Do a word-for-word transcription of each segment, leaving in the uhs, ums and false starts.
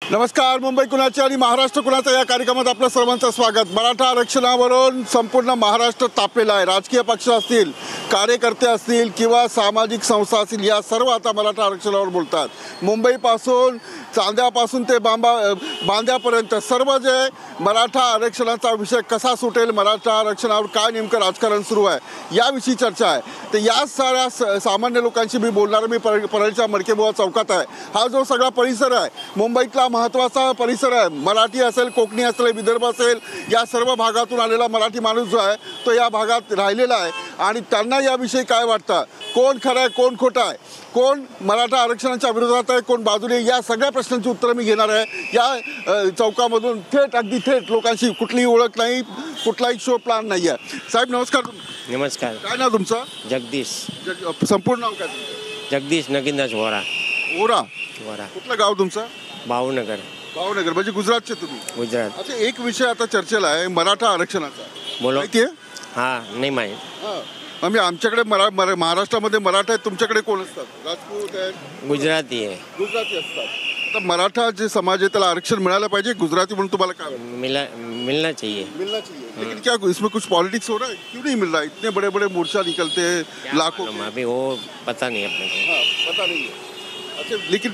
नमस्कार. मुंबई कुणाची आणि महाराष्ट्र कुणाचा या कार्यक्रमात आपलं सर्वांचं स्वागत. मराठा आरक्षणावरून संपूर्ण महाराष्ट्र तापलेला आहे. राजकीय पक्ष असतील, कार्यकर्ते असतील किंवा सामाजिक संस्था असतील, या सर्व आता मराठा आरक्षणावर बोलतात. मुंबईपासून चांद्यापासून ते बांबा बांद्यापर्यंत सर्व जे मराठा आरक्षणाचा विषय कसा सुटेल, मराठा आरक्षणावर काय नेमकं राजकारण सुरू आहे याविषयी चर्चा आहे. तर या साऱ्या स सामान्य लोकांशी मी बोलणार. मी पर परळच्या मडकेबुवा चौकात आहे. हा जो सगळा परिसर आहे मुंबईतला महत्त्वाचा परिसर आहे. मराठी असेल, कोकणी असेल, विदर्भ असेल, या सर्व भागातून आलेला मराठी माणूस जो आहे तो या भागात राहिलेला आहे आणि त्यांना याविषयी काय वाटतं, कोण खरं आहे, कोण खोटं आहे, कोण मराठा आरक्षणाच्या विरोधात आहे, कोण बाजूने, या सगळ्या प्रश्नांची उत्तरं मी घेणार आहे. या चौकामधून थेट, अगदी थेट लोकांशी. कुठलीही ओळख नाही, कुठलाही शो प्लॅन नाही आहे. साहेब नमस्कार. नमस्कार. काय नाव तुमचं? जगदीश. जग संपूर्ण नाव काय तुमचं? जगदीश नगिनदास वोरा. ओरा. वोरा. कुठलं गाव तुमचं? भावनगर. भावनगर म्हणजे गुजरातचे तुम्ही? गुजरात. अच्छा, एक विषय आता चर्चेला आहे मराठा आरक्षणाचा. बोलो. माहिती आहे? हां, नाही माहीत. हां, आम्ही आमच्याकडे मरा मरा महाराष्ट्रामध्ये मराठा आहेत, तुमच्याकडे कोण असतात? राजपूत आहेत, गुजराती आहे. गुजराती असतात. आता मराठा जे समाज आहे त्याला आरक्षण मिळालं पाहिजे गुजराती म्हणून तुम्हाला काय वाटतं? मिला मिलना चाहिए. मिलना चाहिए. लेकिन क्या इसमें कुछ पॉलिटिक्स हो रहा है? क्यों नहीं मिल रहा है? इतने बड़े बड़े मोर्चा निकलते हैं, लाखों. अभी वो पता नहीं अपने को. हाँ, पता नहीं है. अच्छा, लेकिन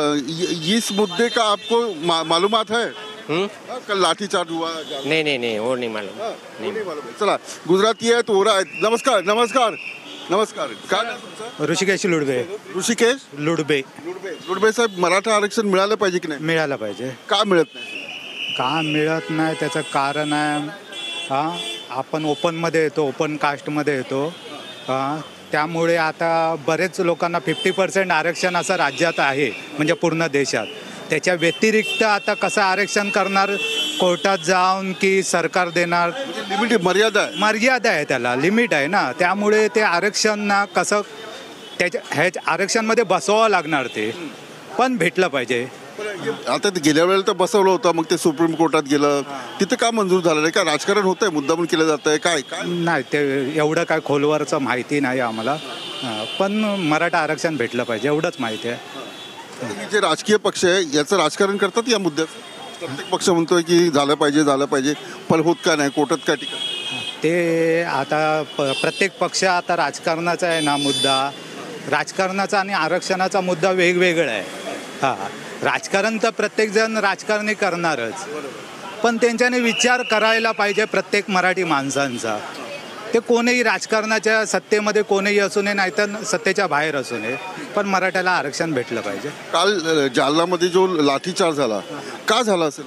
ये- इस मुद्दे का आपको मा, मालूमात है? हम्म? हाँ, कल लाठीचार्ज हुआ. नहीं नहीं नहीं वो नहीं मालूम. हाँ, वो नहीं मालूम है. चला, गुजराती आहे तो हो रहा है. नमस्कार. नमस्कार. नमस्कार. काय नाव तुमचं? ऋषिकेश लुडबे. ऋषिकेश लुडबे. लुडबे. लुडबे साहेब, मराठा आरक्षण मिळालं पाहिजे की नाही? मिळालं पाहिजे. का मिळत नाही? का मिळत नाही त्याचं कारण आहे, हां आपण ओपनमध्ये येतो, ओपन कास्टमध्ये येतो. हां त्यामुळे आता बरेच लोकांना फिफ्टी पर्सेंट आरक्षण असं राज्यात आहे, म्हणजे पूर्ण देशात. त्याच्या व्यतिरिक्त आता कसं आरक्षण करणार, कोर्टात जाऊन की सरकार देणार? लिमिट, मर्यादा आहे. मर्यादा आहे, त्याला लिमिट आहे ना. त्यामुळे ते आरक्षण ना कसं त्याच्या ह्या आरक्षणमध्ये बसवावं लागणार, ते पण भेटलं पाहिजे. आता ते गेल्या वेळेला तर बसवलं होतं, मग ते सुप्रीम कोर्टात गेलं, तिथं का मंजूर झालं नाही? का राजकारण होतंय, मुद्दामून केलं जात आहे, काय काय? नाही, ते एवढं काय खोलवरचं माहिती नाही आम्हाला. हां, पण मराठा आरक्षण भेटलं पाहिजे एवढंच माहिती आहे. हे जे राजकीय पक्ष आहे याचं राजकारण करतात या मुद्द्यात. प्रत्येक पक्ष म्हणतोय की झालं पाहिजे झालं पाहिजे, पण होत का नाही, कोर्टात काय टिकत? ते आता प प्रत्येक पक्ष आता राजकारणाचा आहे ना मुद्दा. राजकारणाचा आणि आरक्षणाचा मुद्दा वेगवेगळा आहे. हां, राजकारण तर प्रत्येकजण राजकारणी करणारच, पण त्यांच्याने विचार करायला पाहिजे प्रत्येक मराठी माणसांचा. ते कोणीही राजकारणाच्या सत्तेमध्ये कोणीही असू नये, नाहीतर सत्तेच्या बाहेर असू नये, पण मराठ्याला आरक्षण भेटलं पाहिजे. काल अ, जालनामध्ये जो लाठीचार्ज झाला, का झाला असेल?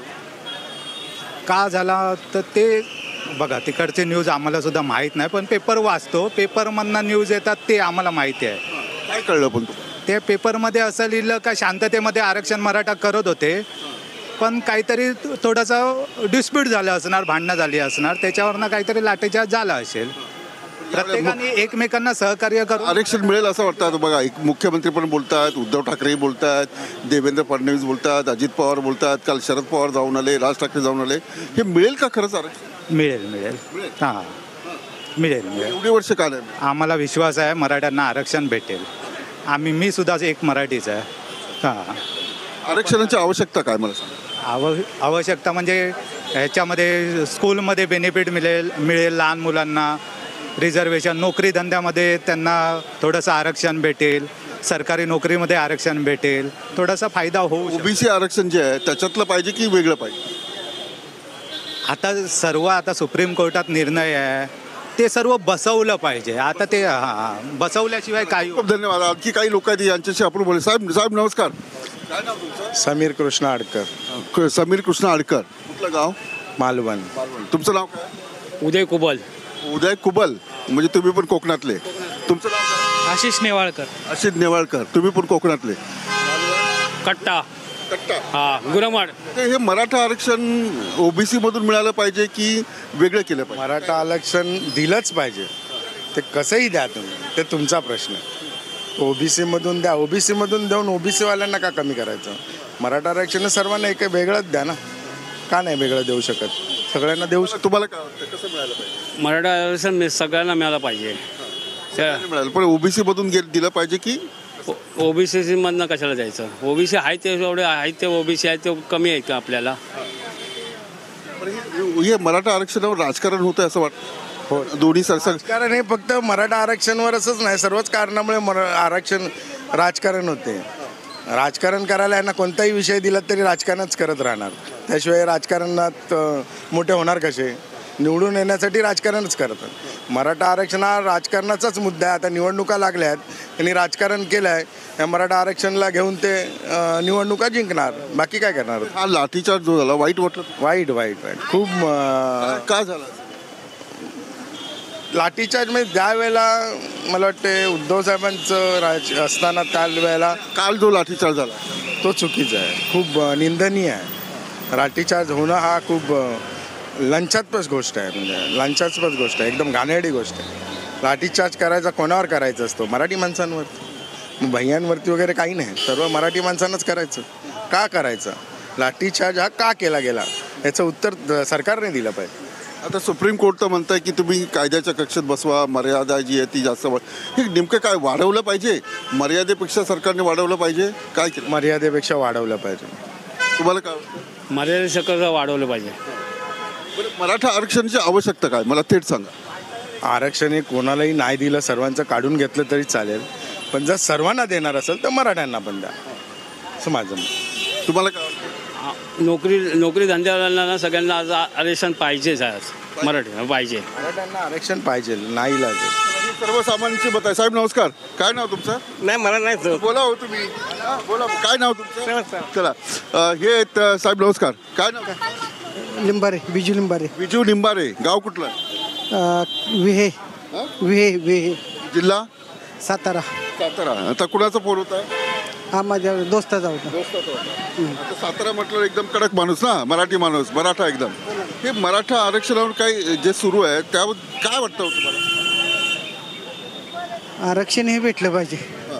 का झाला तर ते बघा, तिकडचे न्यूज आम्हाला सुद्धा माहीत नाही, पण पेपर वाचतो, पेपरमधनं न्यूज येतात ते आम्हाला माहिती आहे. काय कळलं पण तुम्हाला? ते पेपरमध्ये असं लिहिलं का शांततेमध्ये आरक्षण मराठा करत होते, पण काहीतरी थोडंसं डिस्प्यूट झालं असणार, भांडणं झाली असणार, त्याच्यावरनं काहीतरी लाठीचार्ज झाला असेल. प्रत्येकाने एकमेकांना सहकार्य करून आरक्षण मिळेल असं वाटतं. बघा, एक मुख्यमंत्री पण बोलतात, उद्धव ठाकरेही बोलतात, देवेंद्र फडणवीस बोलतात, अजित पवार बोलतात, काल शरद पवार जाऊन आले, राज ठाकरे जाऊन आले. हे मिळेल का खरंच आरक्षण? मिळेल मिळेल हां मिळेल मिळेल. एवढी वर्ष का नाही? आम्हाला विश्वास आहे मराठ्यांना आरक्षण भेटेल. आम्ही मी सुद्धा एक मराठीच आहे. हां, आरक्षणाची आवश्यकता काय मला सांगा? आव आवश्यकता म्हणजे ह्याच्यामध्ये स्कूलमध्ये बेनिफिट मिळेल मिळेल लहान मुलांना, रिझर्वेशन, नोकरी धंद्यामध्ये त्यांना थोडंसं आरक्षण भेटेल, सरकारी नोकरीमध्ये आरक्षण भेटेल, थोडासा फायदा होऊ शकतो. ओबीसी आरक्षण जे आहे त्याच्यातलं पाहिजे की वेगळं पाहिजे? आता सर्व आता सुप्रीम कोर्टात निर्णय आहे, ते सर्व बसवलं पाहिजे. आता ते हां बसवल्याशिवाय काही. खूप धन्यवाद. आणखी काही लोक आहेत यांच्याशी आपण बोलू. साहेब साहेब नमस्कार. काय नाव तुमचं? समीर कृष्ण आडकर. क- समीर कृष्ण आडकर. कुठलं गाव? मालवण. तुमचं नाव काय? उदय कुबल. उदय कुबल. म्हणजे तुम्ही पण कोकणातले. तुमचं नाव काय? आशिष नेवाळकर. अशित नेवाळकर. तुम्ही पण कोकणातले. कट्टा. कट्टा. हा गुरमाड. ते हे मराठा आरक्षण ओबीसी मधून मिळालं पाहिजे की वेगळं केलं पाहिजे? मराठा आरक्षण दिलंच पाहिजे. ते कसंही द्या तुम्ही, ते तुमचा प्रश्न. ओबीसीमधून द्या, ओबीसीमधून देऊन ओबीसीवाल्यांना का कमी करायचं? मराठा आरक्षण सर्वांना एक वेगळंच द्या ना. का नाही वेगळं देऊ शकत? सगळ्यांना देऊ शकतो. तुम्हाला काय वाटतं, कसं मिळालं पाहिजे? मराठा आरक्षण सगळ्यांना मिळालं पाहिजे. मिळालं पण ओबीसी मधून गे- दिलं पाहिजे की? ओबीसी मधनं कशाला जायचं? ओबीसी आहे ते एवढे आहेत ते ओबीसी आहे ते कमी आहे का आपल्याला? पण हे हे मराठा आरक्षणावर राजकारण होतं असं वाटतं हो दोन्ही सरसर राजकारण हे फक्त मराठा आरक्षणावरच नाही, सर्वच कारणामुळे मरा आरक्षण राजकारण होते. राजकारण करायला यांना कोणताही विषय दिला तरी राजकारणच करत राहणार. त्याशिवाय राजकारणात अ, मोठे होणार कसे? निवडून येण्यासाठी राजकारणच करतात. मराठा आरक्षण हा राजकारणाचाच मुद्दा आहे. आता निवडणुका लागल्या आहेत, त्यांनी राजकारण केलं आहे. या मराठा आरक्षणाला घेऊन ते अ, निवडणुका जिंकणार. बाकी काय करणार? हा लाठीचार्ज जो झाला वाईट वाटलं वाईट वाईट वाईट खूप अ, का झाला? लाठीचार्ज म्हणजे त्यावेळेला मला वाटते उद्धव साहेबांचं राज असताना त्यावेळेला काल जो लाठीचार्ज झाला तो चुकीचा आहे, खूप अ, निंदनीय आहे. लाठीचार्ज होणं हा खूप अ, लंचात्मक गोष्ट आहे. म्हणजे लंचात्मक गोष्ट आहे, एकदम घाणेरडी गोष्ट आहे. लाठीचार्ज करायचा कोणावर करायचा असतो? मराठी माणसांवर. मग भैयांवरती वगैरे काही नाही, सर्व मराठी माणसांनाच करायचं. का करायचं? लाठीचार्ज हा का केला गेला याचं उत्तर सरकारने दिलं पाहिजे. आता सुप्रीम कोर्ट तर म्हणत आहे की तुम्ही कायद्याच्या कक्षेत बसवा, मर्यादा जी आहे ती जास्त वाढ हे नेमकं काय वाढवलं पाहिजे? मर्यादेपेक्षा सरकारने वाढवलं पाहिजे? काय केलं? मर्यादेपेक्षा वाढवलं पाहिजे. तुम्हाला काय वाटतं? मर्यादा सकट वाढवलं पाहिजे. बरं, मराठा आरक्षणाची आवश्यकता काय मला थेट सांगा. आरक्षण हे कोणालाही नाही दिलं, सर्वांचं काढून घेतलं तरी चालेल, पण जर सर्वांना देणार असेल तर मराठ्यांना पण द्या, असं माझं मत. तुम्हाला काय वाटतं? आ- नोकरी नोकरी धंद्यावाल्यांना सगळ्यांना आज आरक्षण पाहिजेच आज मराठी पाहिजे. मराठ्यांना आरक्षण पाहिजे, नाही लागेल. ही सर्वसामान्यांची मत आहे. साहेब नमस्कार, काय नाव तुमचं? नाही मला नाही बोला हो तुम्ही. हा, बोला, काय नाव तुमचं? चला अ, हे आहेत, अ, साहेब नमस्कार, काय नाव? लिंबारे, बिजू लिंबारे. विजू निंबारे, गाव कुठलं? अ, विहे हा? विहे विहे जिल्हा सातारा. सातारा. आता कुणाचा फोन होता? हा माझ्या दोस्ताचा होता. आता सातारा म्हटलं एकदम कडक माणूस ना, मराठी माणूस, मराठा एकदम. हे मराठा आरक्षणावर काही जे सुरू आहे त्यावर काय वाटतं हो तुम्हाला? आरक्षण हे भेटलं पाहिजे,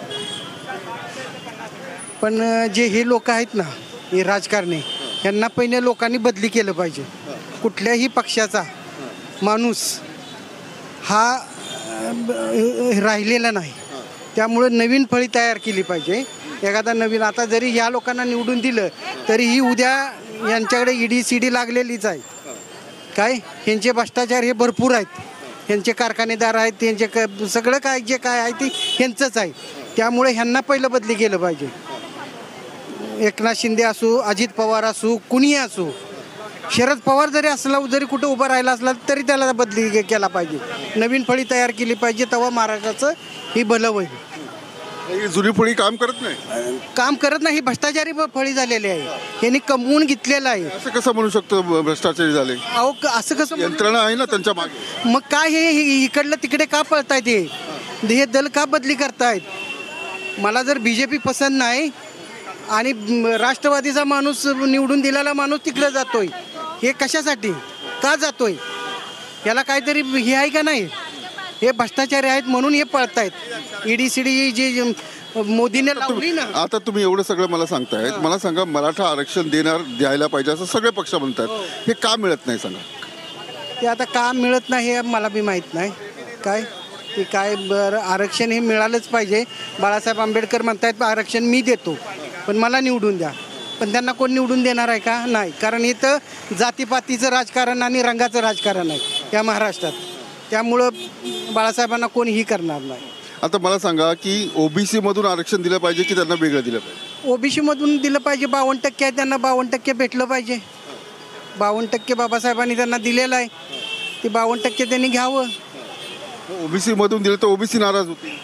पण अ, जे हे लोक आहेत ना, हे राजकारणी, यांना पहिले लोकांनी बदली केलं पाहिजे. कुठल्याही पक्षाचा माणूस हा अ, ब- राहिलेला नाही. त्यामुळं नवीन फळी तयार केली पाहिजे. एखादा नवीन, आता जरी ह्या लोकांना निवडून दिलं तरीही उद्या यांच्याकडे ईडी सी डी लागलेलीच आहे. काय ह्यांचे भ्रष्टाचार हे भरपूर आहेत. ह्यांचे कारखानेदार आहेत, त्यांचे क सगळं काय जे काय आहे ते ह्यांचंच आहे. त्यामुळे ह्यांना पहिलं बदली केलं पाहिजे. एकनाथ शिंदे असू, अजित पवार असू, कुणीही असू, शरद पवार जरी असला, जरी कुठं उभा राहिला असला तरी त्याला बदली के- केला पाहिजे. नवीन फळी तयार केली पाहिजे, तेव्हा महाराष्ट्राचं ही भलं होईल. ही जुनी फळी काम करत नाही, काम करत नाही, भ्रष्टाचारी ब- फळी झालेली आहे. यांनी कमवून घेतलेलं आहे. असं कसं म्हणू शकतो ब- भ्रष्टाचारी झाले? अहो क- असं कसं म्हणू? यंत्रणा आहे ना त्यांच्या मागे. मग काय हे हे इकडलं तिकडे का पळतायत? हे हे दल का बदली करतायत? मला जर बी जे पी पसंत नाही आणि म, राष्ट्रवादीचा माणूस निवडून दिलेला माणूस तिकडे जातोय, हे कशासाठी का जातोय? याला काहीतरी हे आहे का नाही? हे भ्रष्टाचारी आहेत म्हणून हे पळतायत. ईडी सी डी जी मोदीने लावली ना. आता तुम्ही एवढं सगळं मला सांगतायत, मला सांगा मराठा आरक्षण देणार द्यायला पाहिजे असं सगळे पक्ष म्हणतात, हे का मिळत नाही सांगा? ते आता का मिळत नाही हे मला बी माहीत नाही. काय ते काय बरं, आरक्षण हे मिळालंच पाहिजे. बाळासाहेब आंबेडकर म्हणतायत आरक्षण मी देतो, पण मला निवडून द्या. पण त्यांना कोण निवडून देणार आहे का? नाही. कारण इथं जातीपातीचं राजकारण आणि रंगाचं राजकारण आहे या महाराष्ट्रात. त्यामुळं बाळासाहेबांना कोणीही करणार नाही. आता मला सांगा की ओबीसी मधून आरक्षण दिलं पाहिजे की त्यांना वेगळं दिलं पाहिजे? ओबीसीमधून दिलं पाहिजे. बावन्न टक्के आहे, त्यांना बावन्न टक्के भेटलं पाहिजे. बावन्न टक्के बाबासाहेबांनी त्यांना दिलेलं आहे, ते बावन्न टक्के त्यांनी घ्यावं. ओबीसी मधून दिलं तर ओबीसी नाराज होती.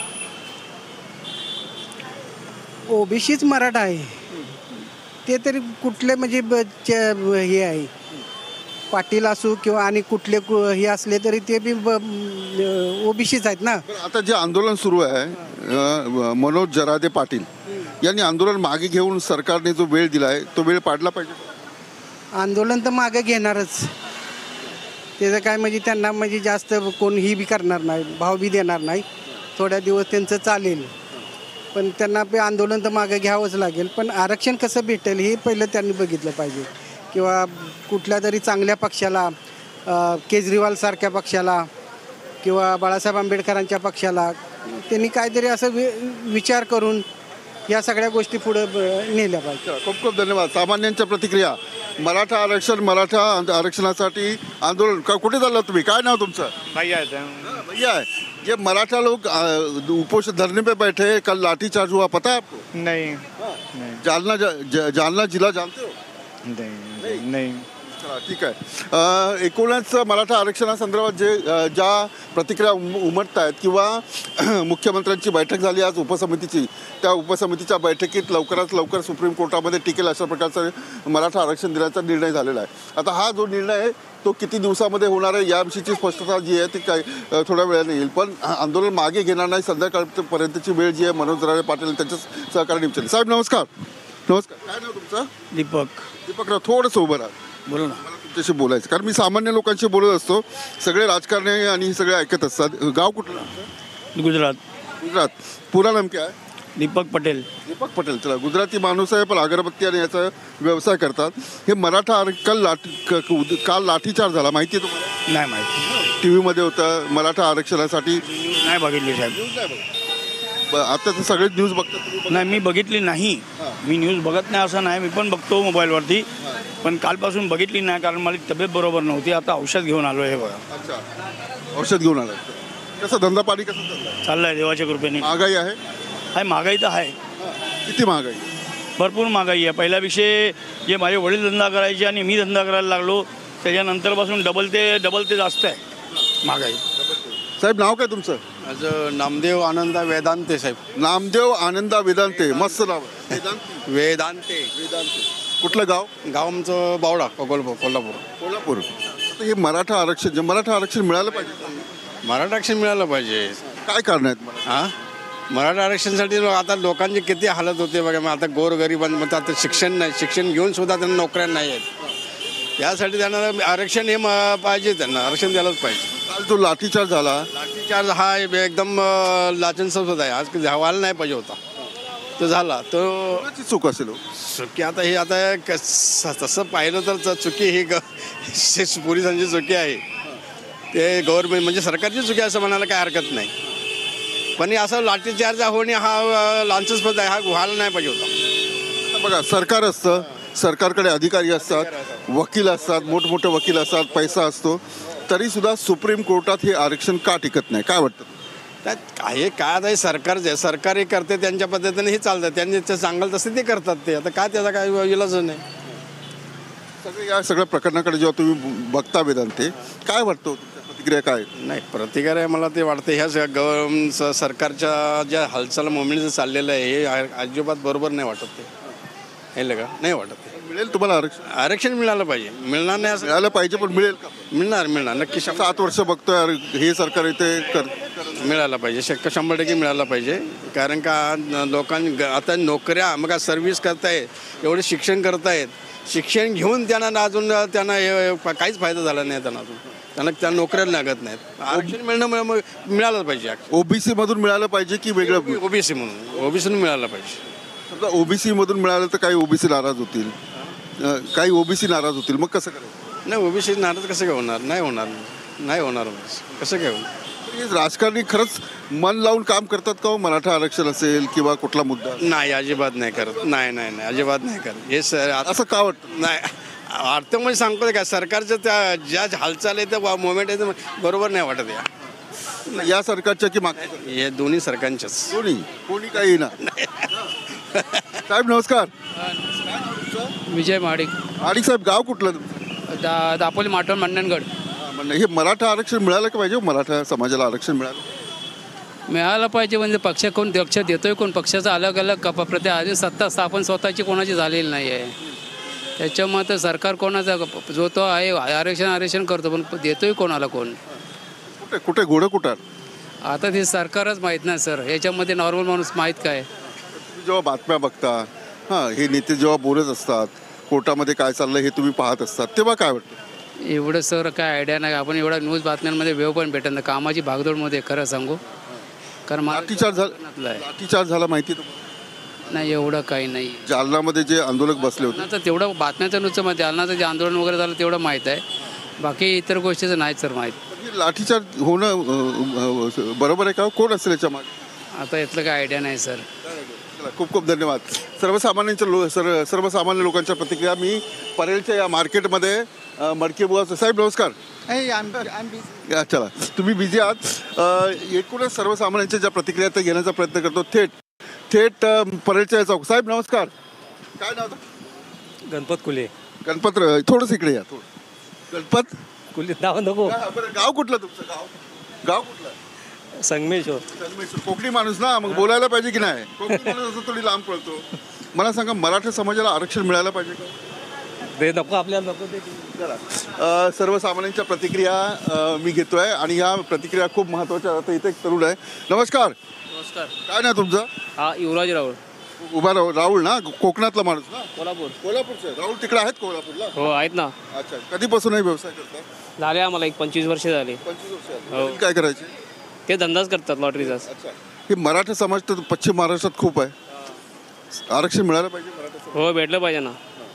ओबीसीच मराठा आहे, ते तरी कुठले म्हणजे ब- चे- हे आहे, पाटील असू किंवा आणि कुठले कु- हे असले तरी ते बी ओबीसीच आहेत ना. पण आता जे आंदोलन सुरू आहे, अं, मनोज जरादे पाटील यांनी आंदोलन मागे घेऊन सरकारने जो वेळ दिला आहे तो वेळ पाडला पाहिजे. आंदोलन तर मागं घेणारच. त्याचं काय म्हणजे त्यांना म्हणजे जास्त कोणही बी करणार नाही, भाव बी देणार नाही. थोड्या दिवस त्यांचं चालेल, पण त्यांना बी आंदोलन तर मागं घ्यावंच लागेल. पण आरक्षण कसं भेटेल हे पहिलं त्यांनी बघितलं पाहिजे. किंवा कुठल्या तरी चांगल्या पक्षाला, अ, केजरीवाल सारख्या पक्षाला किंवा बाळासाहेब आंबेडकरांच्या पक्षाला त्यांनी काहीतरी असं वि विचार करून या सगळ्या गोष्टी पुढे नेल्या पाहिजे. खूप खूप धन्यवाद. सामान्यांच्या प्रतिक्रिया. मराठा आरक्षण मराठा आरक्षणासाठी आंदोलन का कुठे चाललं तुम्ही? काय नाव तुमचं? भैया है भैया है. ये मराठा लोग उपोषण धरने पे बैठे, कल लाठीचार्ज हुआ, पता है आपको? नहीं जालना ज, ज, जालना जिला जानते हो? नहीं नहीं अच्छा, ठीक आहे. अ, एकूणच मराठा आरक्षणासंदर्भात जे अ, ज्या प्रतिक्रिया उम उमटत आहेत किंवा मुख्यमंत्र्यांची बैठक झाली आज उपसमितीची, त्या उपसमितीच्या बैठकीत लवकरात लवकर सुप्रीम कोर्टामध्ये टिकेल अशा प्रकारचा मराठा आरक्षण देण्याचा निर्णय झालेला आहे. आता हा जो निर्णय आहे तो किती दिवसामध्ये होणार आहे याविषयीची स्पष्टता जी आहे ती काय अ, थोड्या वेळाने येईल. पण आंदोलन मागे घेणार नाही. संध्याकाळपर्यंतची वेळ जी आहे मनोज राणे पाटील त्यांच्या सहकार्याने विचारली. साहेब नमस्कार. नमस्कार. काय नाव तुमचं? दीपक दीपकराव थोडंसं उभं राहा. बोलो ना. मला तुमच्याशी बोलायचं कारण मी सामान्य लोकांशी बोलत असतो. सगळे राजकारणी आणि हे सगळे ऐकत असतात. गाव कुठलं? गुजरात. गुजरात. पूरा नाम क्या है? दीपक पटेल. दीपक पटेल. चला गुजराती माणूस आहे पण अगरबत्ती आणि याचा व्यवसाय करतात. हे मराठा आर- काल लाठी क- क- काल लाठीचार्ज झाला माहिती आहे तुम्हाला? नाही माहिती. टी व्हीमध्ये होतं मराठा आरक्षणासाठी. नाही बघितली साहेब. ब- आता तर सगळेच न्यूज बघतात तुम्ही. नाही मी बघितली नाही. मी न्यूज बघत नाही असं नाही. मी पण बघतो मोबाईलवरती. पण कालपासून बघितली नाही कारण मला तब्येत बरोबर नव्हती. आता औषध घेऊन आलो हे बघा. अच्छा औषध घेऊन आलं. कसं धंदा पाणी कसं चाललं? चाललाय देवाच्या कृपेने. महागाई आहे? हाय महागाई तर आहे. किती महागाई? भरपूर महागाई आहे. पहिल्यापेक्षा जे माझे वडील धंदा करायचे आणि मी धंदा करायला लागलो त्याच्यानंतरपासून डबल ते डबल ते जास्त आहे महागाई. साहेब नाव काय तुमचं? माझं नामदेव आनंदा वेदांते साहेब. नामदेव आनंदा वेदांते. मस्त नाव आहे. वेदांते. वेदांते. वेदांते. कुठलं गाव? गाव आमचं बावडा कोल्हापूर. कोल्हापूर कोल्हापूर. आता हे मराठा आरक्षण जे मराठा आरक्षण मिळालं पाहिजे. मराठा आरक्षण मिळालं पाहिजे. काय कारण आहेत मला? हां मराठा आरक्षणासाठी लो- आता लोकांची किती हालत होते बघा. मग आता गोरगरिबांमध्ये आता शिक्षण नाही. शिक्षण घेऊन सुद्धा त्यांना नोकऱ्या नाही आहेत. यासाठी त्यांना आरक्षण हे म- पाहिजे. त्यांना आरक्षण द्यायलाच पाहिजे. काल जो लाठीचार्ज झाला लाठीचार्ज हा एकदम लाचनसच होत आहे. आज व्हायला नाही पाहिजे होता. तो झाला तो कोणाची चूक असेल हो? चुकी. आता हे आता कस तसं पाहिलं तर च- चुकी ही ग पोलिसांची चुकी आहे. ते गव्हर्नमेंट म्हणजे सरकारची चुकी असं म्हणायला काय हरकत नाही. पण हे असं लाठीचार्ज होणे हा लांछनास्पद आहे. हा व्हायला नाही पाहिजे होता. आता बघा सरकार असतं. सरकारकडे अधिकारी असतात, वकील असतात, मोठमोठे वकील असतात, पैसा असतो. तरी सुद्धा सुप्रीम कोर्टात हे आरक्षण का टिकत नाही? काय वाटतं? त्यात काय काय आता हे सरकार जे सरकार हे करते त्यांच्या पद्धतीने हे चालतं. त्यांनी ते चांगलं तसे ते करतात. ते आता काय त्याचा काय इलाज नाही. सगळे या सगळ्या प्रकरणाकडे जेव्हा तुम्ही बघता वेदांते काय वाटतं? तुमच्या प्रतिक्रिया काय? नाही प्रतिक्रिया मला ते वाटतं ह्या स- गव स- सरकारच्या ज्या हालचाल मोमेंट चाललेलं आहे हे आ- अजिबात बरोबर नाही वाटत. ते हे का नाही वाटत. ते मिळेल तुम्हाला आरक्षण? आरक्षण मिळालं पाहिजे. मिळणार नाही असं मिळालं पाहिजे पण मिळेल का? मिळणार मिळणार नक्की शंभर सात वर्ष बघतोय अरे हे सरकार इथे कर मिळायला पाहिजे. शक्य शंभर टक्के मिळायला पाहिजे. कारण का लोकांनी आता नोकऱ्या मग सर्व्हिस करतायत. एवढे शिक्षण करतायत. शिक्षण घेऊन त्यांना अजून त्यांना हे- काहीच फायदा झाला नाही. त्यांना अजून त्यांना त्या नोकऱ्या लागत नाहीत. आरक्षण मिळणं मिळ- मग मिळालं पाहिजे. ओबीसी मधून मिळालं पाहिजे की वेगळं? ओबीसी म्हणून ओबीसीतून मिळालं पाहिजे. समजा ओबीसी मधून मिळालं तर काही ओबीसी नाराज होतील, अं, काही ओबीसी नाराज होतील. मग कसं करायचं? नाही ओबीसी नाराज कसं काय होणार? नाही होणार. नाही होणार. कसं काय होणार? हे राजकारणी खरंच मन लावून काम करतात का हो? मराठा आरक्षण असेल किंवा कुठला मुद्दा? नाही अजिबात नाही करत. नाही नाही नाही अजिबात नाही करत. हे सर आता असं का वाटतं? नाही अर्थ म्हणजे सांगतो काय सरकारच्या त्या ज्या हालचाल आहे त्या मोमेंट आहे ते बरोबर नाही वाटत. या या सरकारच्या की मागच्या? हे दोन्ही सरकारच्याच. कोणी कोणी काही ना. साहेब नमस्कार. विजय महाडिक. आडिक साहेब गाव कुठलं तुमचं? दा दापोली माटोल मंडणगड. हां, म्हणजे हे मराठा आरक्षण मिळालं का पाहिजे? मराठा समाजाला आरक्षण मिळालं मिळालं पाहिजे म्हणजे पक्ष कोण लक्ष देतोय कोण? पक्षाचा अलग अलग कप प्रत्येक अजून सत्ता स्थापन स्वतःची कोणाची झालेली नाही आहे. त्याच्यामुळे तर सरकार कोणाचा जो तो आहे आरक्षण आरक्षण करतो पण देतोय कोणाला कोण? कुठे कुठे घोडं कुठं? आता ते सरकारच माहीत नाही सर. याच्यामध्ये नॉर्मल माणूस माहीत काय? तुम्ही जेव्हा बातम्या बघता, हां हे नेते जेव्हा बोलत असतात, कोर्टामध्ये काय चाललं हे तुम्ही पाहत असतात, तेव्हा काय वाटतं? एवढं सर काय आयडिया नाही. आपण एवढ्या न्यूज बातम्यांमध्ये वेळ पण भेटत नाही. कामाची भागदौडमध्ये खरं सांगू कारण लाठीचार्ज झाला. महाराष्ट्रातलं आहे. लाठीचार्ज झाला माहिती तुम्हाला? नाही एवढं काही नाही. जालनामध्ये जे आंदोलक बसले होते जालनाचं तेवढं बातम्याचं नुसतं माहिती. जालनाचं जे आंदोलन वगैरे झालं तेवढं माहीत आहे. बाकी इतर गोष्टीचं नाही सर माहीत. हे लाठीचार्ज होणं अ, अ, बरोबर आहे का? कोण असेल याच्या मागे? आता यातलं काय आयडिया नाही सर. चला, खूप खूप धन्यवाद. सर्वसामान्यांच्या लो सर सर्वसामान्य लोकांच्या प्रतिक्रिया. मी परेलच्या या मार्केटमध्ये अ, मडके बुवा साहेब नमस्कार. या, चला, तुम्ही बिझी आहात. अ, एकूणच सर्वसामान्यांच्या ज्या प्रतिक्रिया त्या घेण्याचा प्रयत्न करतो थेट थेट अ, परेलच्या या चौक. साहेब नमस्कार. काय नाव? गणपत कुले. गणपत थोडंसं इकडे या. थोडं गणपत कुले नाव नको. बरं, गाव कुठलं तुमचं? गाव गाव कुठलं? संगमेश्वर. संगमेश्वर. कोकणी माणूस ना, मग बोलायला पाहिजे की नाही? कोकणी माणूस असं थोडी लांब पळतो. मला सांगा, मराठा समाजाला आरक्षण मिळायला पाहिजे का? ते नको आपल्याला नको ते. अ, सर्वसामान्यांच्या प्रतिक्रिया अ, मी घेतोय आणि ह्या प्रतिक्रिया खूप महत्त्वाच्या. आता इथे एक तरुण आहे. नमस्कार. नमस्कार. काय ना तुमचं? हा युवराज राहुल. उभा राहू. राहुल ना, कोकणातला माणूस ना? कोल्हापूर. कोल्हापूरचे. राहुल तिकडे आहेत कोल्हापूरला? हो आहेत ना. अच्छा, कधीपासून हे व्यवसाय करतात? झाले आम्हाला एक पंचवीस वर्ष झाली. पंचवीस वर्ष. हो. काय करायचे? ते धंदाच करतात लॉटरीचा. अच्छा, हे मराठा समाज तर पश्चिम महाराष्ट्रात खूप आहे. आरक्षण मिळालं पाहिजे मराठा समाज. हो भेटलं पाहिजे ना.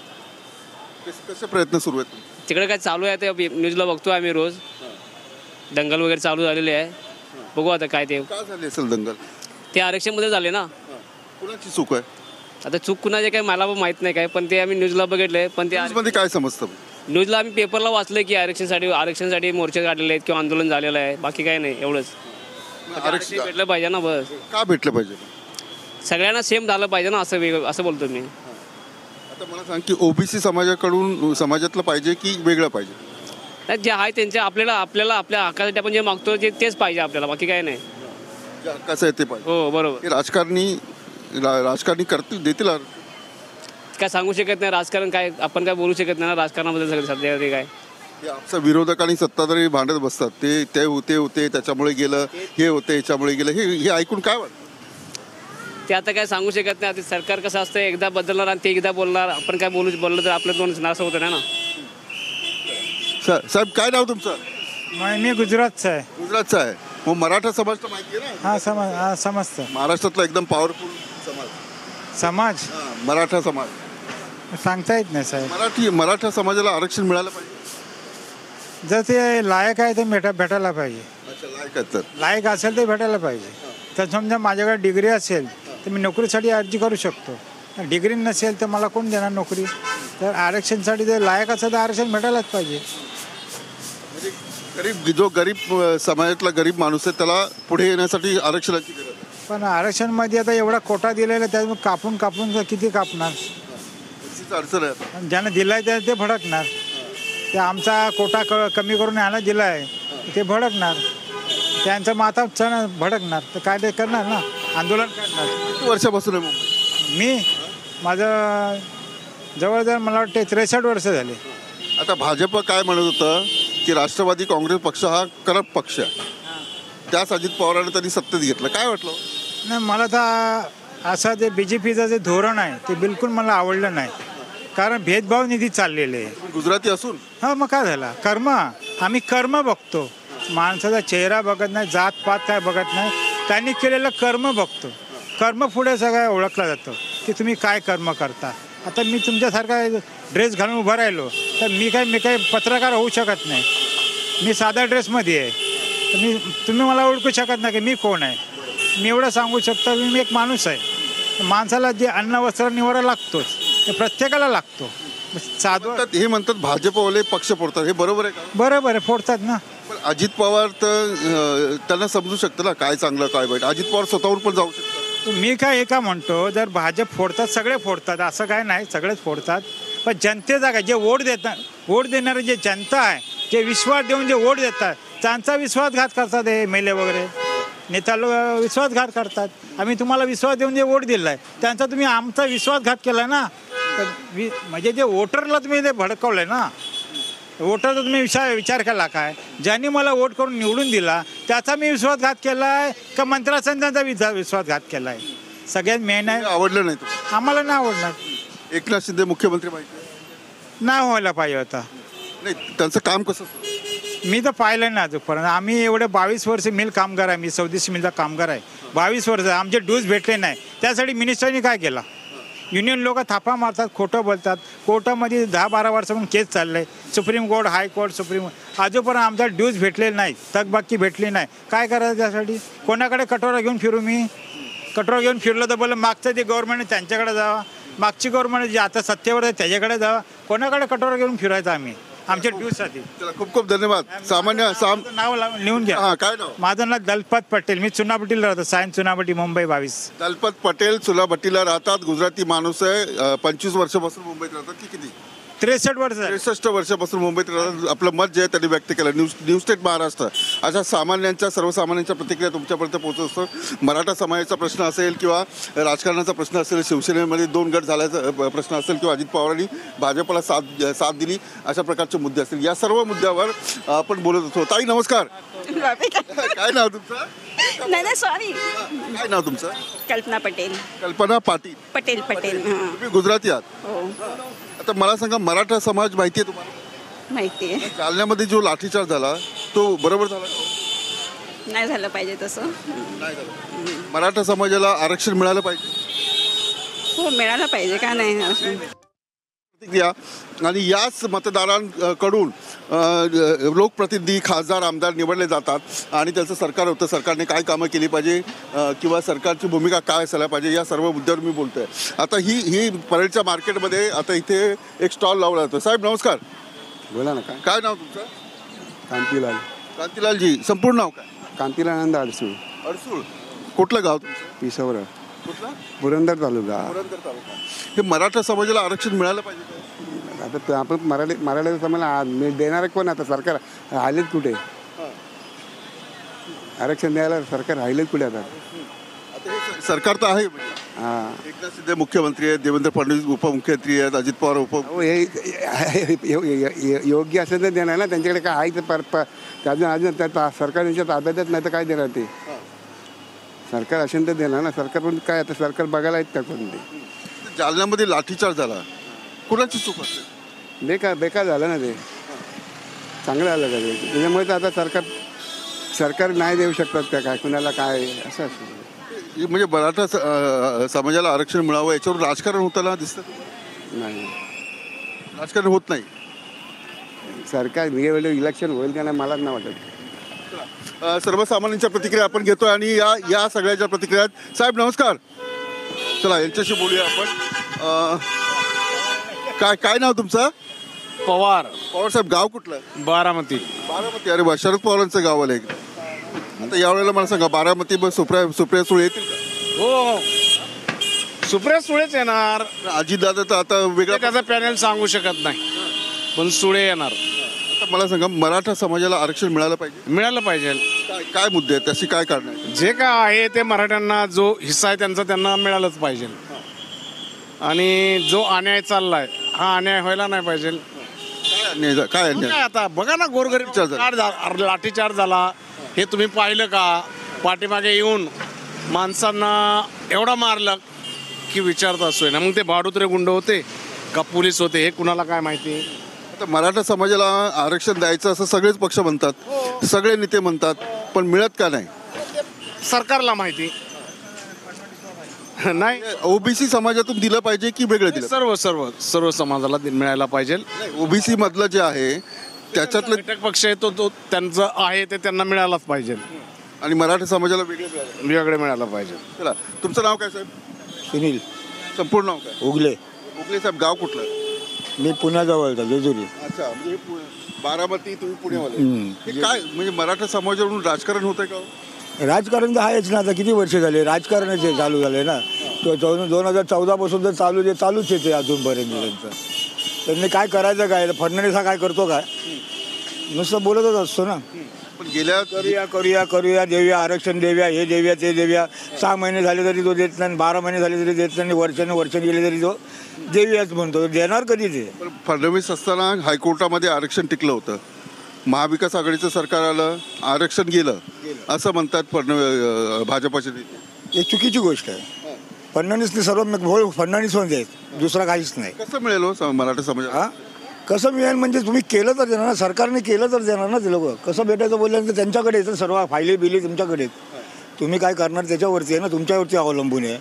कसे कसे प्रयत्न सुरू आहेत? तिकडे काय चालू आहे ते न्यूजला बघतो आम्ही रोज. दंगल वगैरे चालू झालेले आहे. बघू आता काय ते. काय झाले असेल दंगल? ते आरक्षणमध्ये झाले ना. कुणाची चूक आहे? आता चूक कुणाचे काय मला पण माहीत नाही काय, पण ते आम्ही न्यूजला बघितले. पण ते मध्ये काय समजतं? न्यूजला आम्ही पेपरला वाचलं की आरक्षणासाठी आरक्षणासाठी मोर्चे काढलेले आहेत किंवा आंदोलन झालेलं आहे. बाकी काय नाही, एवढंच. आरक्षण भेटलं पाहिजे ना, बस. का भेटलं पाहिजे? सगळ्यांना सेम झालं पाहिजे ना, असं वेगळं असं बोलतो मी. आता मला सांग की ओबीसी समाजाकडून समाजातलं पाहिजे की वेगळं पाहिजे? नाही, जे आहे त्यांच्या आपल्याला आपल्याला आपल्या हक्कासाठी आपण जे मागतो ते तेच पाहिजे आपल्याला, बाकी काय नाही. जे हक्काचं आहे ते पाहिजे. हो बरोबर. हे राजकारणी रा- राजकारणी करतील, देतील आरक्षण? काय सांगू शकत नाही. राजकारण काय आपण काय बोलू शकत नाही ना राजकारणामध्ये. सगळं सध्या ते काय हे आपचा विरोधक आणि सत्ताधारी भांडत बसतात. ते ते होते होते त्याच्यामुळे गेलं, हे होते याच्यामुळे गेलं. हे हे ऐकून काय वाटतं? ते आता काय सांगू शकत नाही. आता सरकार कसं असतं, एकदा बदलणार आणि ते एकदा बोलणार. आपण काय बोलू बोललं तर आपलं दोन नाश होतं ना. सा- साहेब काय नाव तुमचं? मी गुजरातचा आहे. गुजरातचा आहे. मग मराठा समाज तर माहिती आहे ना? हा समज हा समजतं. महाराष्ट्रातला एकदम पॉवरफुल समाज. समाज हा, मराठा समाज. सांगता येत नाही साहेब. मराठी मराठा समाजाला आरक्षण मिळालं पाहिजे. जर ते लायक आहे तर भेटा भेटायला पाहिजे. अच्छा, लायक आहेत तर. लायक असेल तर भेटायला पाहिजे. तर समजा माझ्याकडे डिग्री असेल तर मी नोकरीसाठी अर्ज करू शकतो. डिग्री नसेल तर मला कोण देणार नोकरी? तर आरक्षणासाठी जर लायक असेल तर आरक्षण भेटायलाच पाहिजे. म्हणजे गरीब जो गरीब अ, समाजातला गरीब माणूस आहे त्याला पुढे येण्यासाठी आरक्षणाची गरज आहे. पण आरक्षणमध्ये आता एवढा कोटा दिलेला आहे, त्यामुळे कापून कापून किती कापणार? तीच अडचण आहे आता. आणि ज्यानं दिलाय त्या ते भडकणार. ते आमचा कोटा क कमी करून ह्याला दिला आहे ते भडकणार. त्यांचं माता चण भडकणार. तर काय ते करणार ना, आंदोलन करणार. किती वर्षापासून आहे मुंबई? मी माझं जवळजवळ मला वाटते त्रेसष्ट वर्ष झाले. आता भाजप काय म्हणत होतं की राष्ट्रवादी काँग्रेस पक्ष हा करप्ट पक्ष आहे. त्याच अजित पवारांनी त्यांनी सत्तेत घेतलं. काय वाटलं? नाही, मला तर असं जे बी जे पीचं जे धोरण आहे ते बिलकुल मला आवडलं नाही. कारण भेदभाव निधी चाललेले आहे. गुजराती असून हा, मग काय झाला? कर्म. आम्ही कर्म बघतो. माणसाचा चेहरा बघत नाही, जात पात काय बघत नाही. त्यांनी केलेलं कर्म बघतो. कर्म पुढे सगळं ओळखलं जातं की तुम्ही काय कर्म करता. आता मी तुमच्यासारखा ड्रेस घालून उभं राहिलो तर मी काय मी काही पत्रकार होऊ शकत नाही. मी साधा ड्रेसमध्ये आहे. तर मी तुम्ही मला ओळखू शकत नाही की मी कोण आहे. मी एवढं सांगू शकतो की मी एक माणूस आहे. माणसाला जे अन्न वस्त्र निवारा लागतोच, ते प्रत्येकाला लागतो. साधं म्हणतात हे म्हणतात भाजपवाले पक्ष फोडतात. हे बरोबर आहे का? बरोबर आहे, फोडतात ना. पण अजित पवार तर अं, त्यांना समजू शकतं ना काय चांगलं काय वाईट. अजित पवार स्वतःहून पण जाऊ शकतात. मी काय एका म्हणतो, जर भाजप फोडतात सगळे फोडतात असं काय नाही, सगळेच फोडतात. पण जनतेचा काय, जे वोट देतात, वोट देणारे जे जनता आहे, जे विश्वास देऊन जे वोट देतात त्यांचा विश्वासघात करतात. हे मेले वगैरे नेता लोक विश्वासघात करतात. आम्ही तुम्हाला विश्वास देऊन जे वोट दिला आहे त्यांचा तुम्ही आमचा विश्वासघात केला ना. तर वि म्हणजे जे वोटरला तुम्ही ते भडकवलं आहे ना. वोटरचा तुम्ही विचार विचार केला काय? ज्यांनी मला वोट करून निवडून दिला त्याचा मी विश्वासघात केला आहे का मंत्र्याचा विधा विश्वासघात केला आहे? सगळ्यात मेन आहे. आवडलं नाही तुम्हाला? आम्हाला नाही आवडणार. एकनाथ शिंदे मुख्यमंत्री माहिती आहे? नाही व्हायला पाहिजे होता. नाही, त्यांचं काम कसं? मी तर पाहिलं नाही अजूनपर्यंत. आम्ही एवढे बावीस वर्ष मिल कामगार आहे. मी सौदेशी मिलचा कामगार आहे. बावीस वर्ष आमचे डूज भेटले नाही. त्यासाठी मिनिस्टरनी काय केला? युनियन लोक थापा मारतात, खोटं बोलतात. कोर्टामध्ये दहा बारा वर्षापासून केस चाललं आहे. सुप्रीम कोर्ट, हायकोर्ट, सुप्रीम आजोपर्यंत आमचा ड्यूज भेटलेले नाही, थकबाकी भेटली नाही. काय करायचं त्यासाठी? कोणाकडे कटोरा घेऊन फिरू मी? कटोरा घेऊन फिरलं तर बोललं मागचं जे गव्हर्नमेंट त्यांच्याकडे जावा, मागची गव्हर्नमेंट जे आता सत्तेवर आहे त्याच्याकडे जावा. कोणाकडे कटोरा घेऊन फिरायचं आम्ही आमच्या ड्यूजसाठी? चला, खूप खूप धन्यवाद. सामान्य साम नाव लाव- लिहून घ्या. हां, काय नाव? माझं नाव दलपत पटेल. मी चुनाभट्टीला राहतो. सायन्स चुनाभट्टी, मुंबई बावीस. दलपत पटेल चुलाभट्टीला राहतात. गुजराती माणूस आहे. अ, पंचवीस वर्षापासून मुंबईत राहतात की किती? त्रेसष्ट वर्ष आहे. त्रेसष्ट वर्षापासून मुंबईत राहतात. आपलं मत जे आहे त्यांनी व्यक्त केलं. न्यूज न्यूज स्टेट महाराष्ट्र अशा सामान्यांच्या सर्वसामान्यांच्या प्रतिक्रिया तुमच्यापर्यंत पोहोचत असतो. मराठा समाजाचा प्रश्न असेल किंवा राजकारणाचा प्रश्न असेल, शिवसेनेमध्ये दोन गट झाल्याचा अ, प्रश्न असेल किंवा अजित पवारांनी भाजपला साथ साथ दिली, अशा प्रकारचे मुद्दे असतील. या सर्व मुद्द्यावर आपण बोलत असतो. ताई नमस्कार. काय नाव तुमचं? नाही नाही सॉरी, काय नाव तुमचं? कल्पना पटेल. कल्पना पाटील. पटेल पटेल हां. तुम्ही गुजराती आहात. हो आता मला सांगा, मराठा समाज माहिती आहे तुम्हाला? माहिती आहे. जालन्यामध्ये जो लाठीचार्ज झाला तो बरोबर झाला? नाही झालं पाहिजे तसं. नाही झालं. मराठा समाजाला आरक्षण मिळालं पाहिजे. हो मिळालं पाहिजे, का नाही असं. प्रतिक्रिया आणि याच मतदारांकडून अ, लोकप्रतिनिधी, खासदार, आमदार निवडले जातात आणि त्याचं सरकार होतं. सरकारने काय कामं केली पाहिजे अ, किंवा सरकारची भूमिका काय असायला पाहिजे, या सर्व मुद्द्यावर मी बोलतोय. आता ही ही परेडच्या मार्केटमध्ये आता इथे एक स्टॉल लावला जातो. साहेब नमस्कार. बोला ना. काय काय नाव तुमचं? कांतीलाल. कांतीलालजी. संपूर्ण नाव काय? कांतीलाल आनंद अडसूळ. अडसूळ. कुठलं गाव तुमचं? पिसवरा. कुठलं? पुरंदर तालुका. पुरंदर तालुका. हे मराठा समाजाला आरक्षण मिळालं पाहिजे का? आता ते आपण मराठी मराठी समाजाला देणार कोण? आता सरकार राहिलेत कुठे? आरक्षण द्यायला सरकार राहिलेत कुठे आता? आता हे सरकार तर आहे. हां, एकनाथ शिंदे मुख्यमंत्री आहेत, देवेंद्र फडणवीस उपमुख्यमंत्री आहेत, अजित पवार उप हो हे हे- योग्य असेल तर देणार ना. त्यांच्याकडे काय आहे ते पर प- अजून अजून त्या सरकार त्यांच्या ताब्यातच नाही तर काय देणार ते? सरकार असेल तर देणार ना. सरकार पण काय आता सरकार बघायला आहेत का कोण ते? जालन्यामध्ये लाठीचार्ज झाला, कुणाची चूक असेल? बेकार बेकार झालं ना ते. चांगलं झालं का ते? त्याच्यामुळे तर आता सरकार सरकार नाही देऊ शकतात त्या काय कुणाला काय असं असतं. म्हणजे मराठा स- अ, समाजाला आरक्षण मिळावं याच्यावर राजकारण होताना दिसतं? नाही, राजकारण होत नाही. सरकार वेळेवर इलेक्शन होईल का नाही मला नाही वाटत. अ, सर्वसामान्यांच्या प्रतिक्रिया आपण घेतोय आणि या या सगळ्याच्या प्रतिक्रिया आहेत. साहेब नमस्कार. चला यांच्याशी बोलूया आपण. अ, काय काय नाव तुमचं? पवार. पवार साहेब. गाव कुठलं? बारामती. बारामती. अरे वा, शरद पवारांचं गाव आलं एक. आता यावेळेला मला सांगा, बारामती मग सुप्रिया सुप्रिया सुळे येतील का? हो, सुप्रिया सुळेच येणार. अजितदादा तर आता वेगळा त्याचा पॅनल सांगू शकत नाही, पण सुळे येणार. आता मला सांगा, मराठा समाजाला आरक्षण मिळालं पाहिजे? मिळालं पाहिजे. काय काय मुद्दे आहेत, त्याची काय कारण आहे? जे काय आहे ते मराठ्यांना जो हिस्सा आहे त्यांचा त्यांना मिळालंच पाहिजे. आणि जो अन्याय चाललाय हा अन्याय व्हायला नाही पाहिजे. काय अन्याय झा- काय अन्याय? काय आता बघा ना, गोरगरीब लाठीचार्ज झाला हे तुम्ही पाहिलं का? पाठीमागे येऊन माणसांना एवढा मारलं की विचारता असतोय ना. मग ते भाडुत्रे गुंड होते का पोलीस होते हे कुणाला काय माहिती? आता मराठा समाजाला आरक्षण द्यायचं असं सगळेच पक्ष म्हणतात, सगळे नेते म्हणतात, पण मिळत का नाही? सरकारला माहिती नाही. ओबीसी समाजातून दिलं पाहिजे की वेगळं दिलं? सर्व सर्व सर्व समाजाला दि- मिळायला पाहिजे. ओबीसी मधलं जे आहे त्याच्यातलं घटक पक्ष आहे तो तो त्यांचं आहे ते त्यांना मिळालाच पाहिजे आणि मराठा समाजाला वेगळं मिळालं वेगळे मिळायला पाहिजे. चला, तुमचं नाव काय साहेब? सुनील. संपूर्ण नाव काय? उगले. उगले साहेब. गाव कुठलं? मी पुण्याजवळचा जेजुरी. अच्छा, म्हणजे हे पु- बारामती, तुम्ही पुण्यावाले. हे काय म्हणजे मराठा समाजावरून राजकारण होत आहे का? राजकारण तर आहेच ना. आता किती वर्ष झाले राजकारणच हे चालू झाले ना. तो दोन दोन हजार चौदापासून तर चालू जे चालूच आहे ते अजूनपर्यंत. त्यांचं त्यांनी काय करायचं काय? फडणवीस हा काय करतो काय? नुसतं बोलतच असतो ना. पण गेल्या करूया करूया करूया देऊया आरक्षण देऊया हे देऊया ते देऊया. सहा महिने झाले तरी तो देत नाही, बारा महिने झाले तरी देत नाही, वर्षाने वर्ष गेले तरी तो देऊयाच म्हणतो. देणार कधी ते? पण फडणवीस असताना हायकोर्टामध्ये आरक्षण टिकलं होतं. महाविकास आघाडीचं सरकार आलं, आरक्षण गेलं असं म्हणतात फडणवीस भाजपाचे नेते. हे चुकीची गोष्ट आहे. फडणवीसने सर्व भोळ फडणवीस म्हणजे दुसरा काहीच नाही. कसं मिळेल हो स- मराठा समाज? हां, कसं मिळेल म्हणजे तुम्ही केलं तर देणार ना. सरकारने केलं तर देणार ना. ते लोक कसं भेटायचं बोलल्यानंतर त्यांच्याकडे येतं सर्व फायली बिली तुमच्याकडे. तुम्ही काय करणार त्याच्यावरती आहे ना, तुमच्यावरती अवलंबून आहे.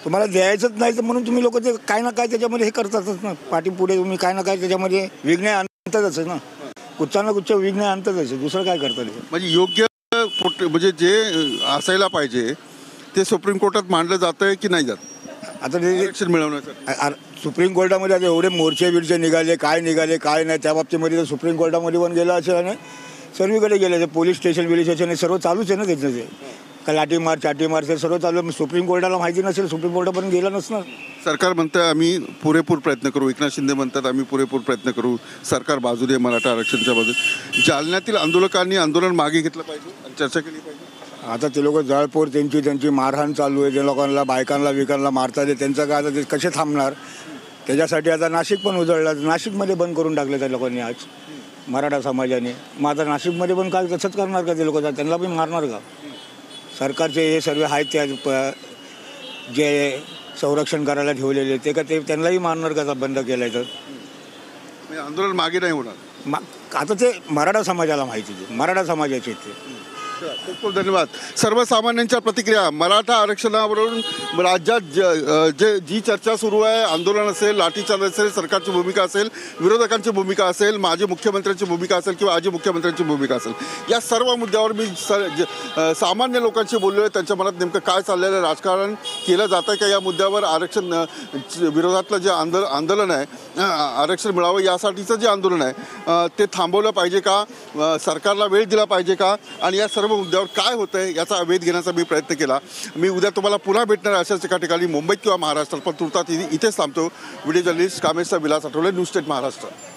तुम्हाला द्यायचंच नाही तर म्हणून तुम्ही लोक ते काय ना काय त्याच्यामध्ये हे करतातच ना, पाठीपुढे तुम्ही काय ना काय त्याच्यामध्ये विघ्न आणतातच ना, कुठचा ना कुठच्या विघ्न आणतातच, दुसरं काय करतात. म्हणजे योग्य पोट- म्हणजे जे असायला पाहिजे ते सुप्रीम कोर्टात मांडलं जातंय की नाही जात आता ते आरक्षण मिळवण्यासाठी? सुप्रीम कोर्टामध्ये आता एवढे मोर्चे बिरचे निघाले, काय निघाले काय नाही, त्या बाबतीमध्ये तर सुप्रीम कोर्टामध्ये पण गेलं असेल आणि सर्वीकडे गेलं, ते पोलीस स्टेशन बिलीस स्टेशन हे सर्व चालूच आहे ना त्याचं, ते का लाठी मार चाटी मार ते सर्व चालू आहे. सुप्रीम कोर्टाला माहिती नसेल, सुप्रीम कोर्टापर्यंत गेला नसणार. सरकार म्हणतं आम्ही पुरेपूर प्रयत्न करू, एकनाथ शिंदे म्हणतात आम्ही पुरेपूर प्रयत्न करू, सरकार बाजूने मराठा आरक्षणच्या बाजूने. जालन्यातील आंदोलकांनी आंदोलन मागे घेतलं पाहिजे आणि चर्चा केली पाहिजे. आता ते लोक जळपोर त्यांची त्यांची मारहाण चालू आहे, त्या लोकांना बायकांना विकांना मारतात, त्यांचं काय आता ते कसे थांबणार. त्याच्यासाठी आता नाशिक पण उजळलं, नाशिकमध्ये बंद करून टाकलं त्या लोकांनी आज मराठा समाजाने. मग आता नाशिकमध्ये पण काय तसंच करणार का ते लोक, त्यांना पण मारणार का. सरकारचे हे सर्व आहेत त्या प जे संरक्षण करायला ठेवलेले ते का ते त्यांनाही मारणार का बंद केलं तर. आंदोलन मागे नाही होणार. मा आता ते मराठा समाजाला माहिती आहे, मराठा समाजाचे ते. खूप खूप धन्यवाद. सर्वसामान्यांच्या प्रतिक्रिया मराठा आरक्षणावरून राज्यात ज- जे जी चर्चा सुरू आहे, आंदोलन असेल, लाठीचार्ज असेल, सरकारची भूमिका असेल, विरोधकांची भूमिका असेल, माजी मुख्यमंत्र्यांची भूमिका असेल किंवा आजी मुख्यमंत्र्यांची भूमिका असेल, या सर्व मुद्द्यावर मी सर ज- अ, सामान्य लोकांशी बोललो आहे. त्यांच्या मनात नेमकं काय चाललेलं आहे, राजकारण केलं जातं आहे का या मुद्द्यावर, आरक्षण अ, ज- विरोधातलं जे आंदोलन आंदोलन आहे, अ, आरक्षण मिळावं यासाठीचं जे आंदोलन आहे अ, ते थांबवलं पाहिजे का, अ, सरकारला वेळ दिला पाहिजे का, आणि या सर्व मुद्द्यावर काय होतं आहे याचा वेध घेण्याचा मी प्रयत्न केला. मी उद्या तुम्हाला पुन्हा भेटणार अशाच एका ठिकाणी मुंबईत किंवा महाराष्ट्रात, पण तुर्तात इथेच थांबतो. व्हिडिओ जर्नलिस्ट कामेशचा विलास आठवले, न्यूज स्टेट महाराष्ट्र.